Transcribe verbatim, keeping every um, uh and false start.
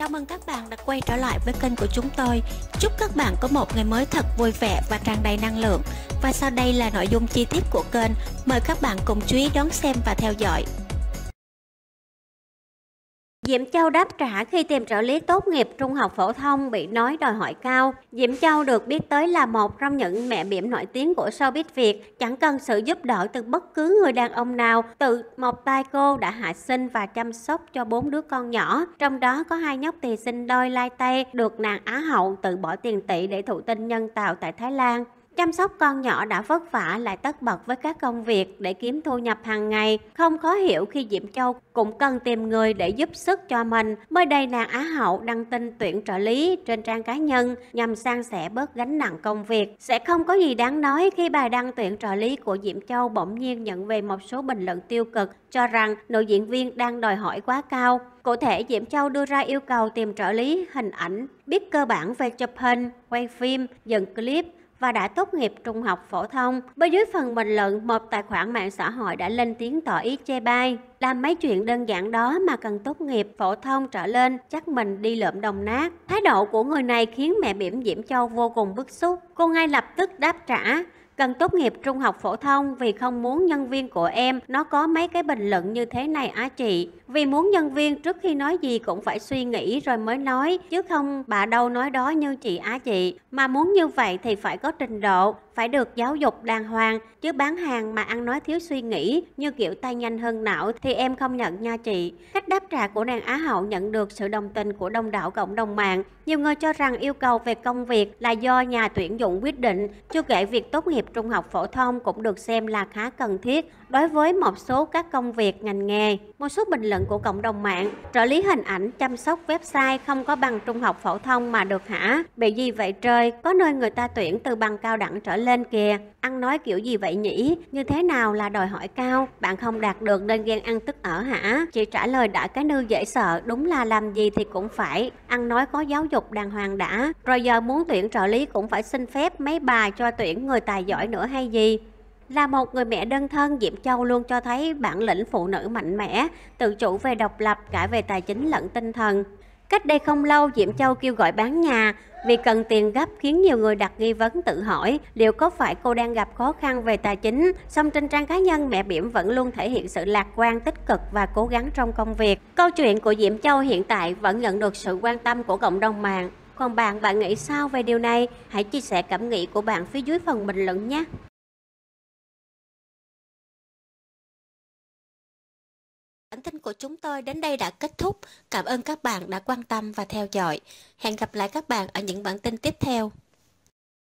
Chào mừng các bạn đã quay trở lại với kênh của chúng tôi. Chúc các bạn có một ngày mới thật vui vẻ và tràn đầy năng lượng. Và sau đây là nội dung chi tiết của kênh. Mời các bạn cùng chú ý đón xem và theo dõi. Diễm Châu đáp trả khi tìm trợ lý tốt nghiệp trung học phổ thông bị nói đòi hỏi cao. Diễm Châu được biết tới là một trong những mẹ bỉm nổi tiếng của showbiz Việt, chẳng cần sự giúp đỡ từ bất cứ người đàn ông nào. Từ một tay cô đã hạ sinh và chăm sóc cho bốn đứa con nhỏ, trong đó có hai nhóc tỳ sinh đôi lai tây được nàng Á hậu tự bỏ tiền tỷ để thụ tinh nhân tạo tại Thái Lan. Chăm sóc con nhỏ đã vất vả lại tất bật với các công việc để kiếm thu nhập hàng ngày. Không khó hiểu khi Diễm Châu cũng cần tìm người để giúp sức cho mình. Mới đây nàng Á hậu đăng tin tuyển trợ lý trên trang cá nhân nhằm san sẻ bớt gánh nặng công việc. Sẽ không có gì đáng nói khi bài đăng tuyển trợ lý của Diễm Châu bỗng nhiên nhận về một số bình luận tiêu cực cho rằng nữ diễn viên đang đòi hỏi quá cao. Cụ thể, Diễm Châu đưa ra yêu cầu tìm trợ lý hình ảnh, biết cơ bản về chụp hình, quay phim, dựng clip và đã tốt nghiệp trung học phổ thông. Bên dưới phần bình luận, một tài khoản mạng xã hội đã lên tiếng tỏ ý chê bai. Làm mấy chuyện đơn giản đó mà cần tốt nghiệp phổ thông trở lên, chắc mình đi lượm đồng nát. Thái độ của người này khiến mẹ bỉm Diễm Châu vô cùng bức xúc. Cô ngay lập tức đáp trả: cần tốt nghiệp trung học phổ thông vì không muốn nhân viên của em nó có mấy cái bình luận như thế này á chị. Vì muốn nhân viên trước khi nói gì cũng phải suy nghĩ rồi mới nói, chứ không bà đâu nói đó như chị á chị. Mà muốn như vậy thì phải có trình độ, phải được giáo dục đàng hoàng, chứ bán hàng mà ăn nói thiếu suy nghĩ như kiểu tay nhanh hơn não thì em không nhận nha chị. Cách đáp trả của nàng Á hậu nhận được sự đồng tình của đông đảo cộng đồng mạng. Nhiều người cho rằng yêu cầu về công việc là do nhà tuyển dụng quyết định, chưa kể việc tốt nghiệp trung học phổ thông cũng được xem là khá cần thiết đối với một số các công việc ngành nghề. Một số bình luận của cộng đồng mạng: trợ lý hình ảnh chăm sóc website không có bằng trung học phổ thông mà được hả? Bị gì vậy trời, có nơi người ta tuyển từ bằng cao đẳng trở lên kìa. Ăn nói kiểu gì vậy nhỉ? Như thế nào là đòi hỏi cao? Bạn không đạt được nên ghen ăn tức ở hả? Chị trả lời đã cái nư dễ sợ, đúng là làm gì thì cũng phải ăn nói có giáo dục đàng hoàng đã. Rồi giờ muốn tuyển trợ lý cũng phải xin phép mấy bà cho tuyển người tài giỏi nữa hay gì? Là một người mẹ đơn thân, Diễm Châu luôn cho thấy bản lĩnh phụ nữ mạnh mẽ, tự chủ về độc lập cả về tài chính lẫn tinh thần. Cách đây không lâu, Diễm Châu kêu gọi bán nhà vì cần tiền gấp khiến nhiều người đặt nghi vấn tự hỏi liệu có phải cô đang gặp khó khăn về tài chính. Song trên trang cá nhân, mẹ bỉm vẫn luôn thể hiện sự lạc quan, tích cực và cố gắng trong công việc. Câu chuyện của Diễm Châu hiện tại vẫn nhận được sự quan tâm của cộng đồng mạng. Còn bạn, bạn nghĩ sao về điều này? Hãy chia sẻ cảm nghĩ của bạn phía dưới phần bình luận nhé! Bản tin của chúng tôi đến đây đã kết thúc. Cảm ơn các bạn đã quan tâm và theo dõi. Hẹn gặp lại các bạn ở những bản tin tiếp theo.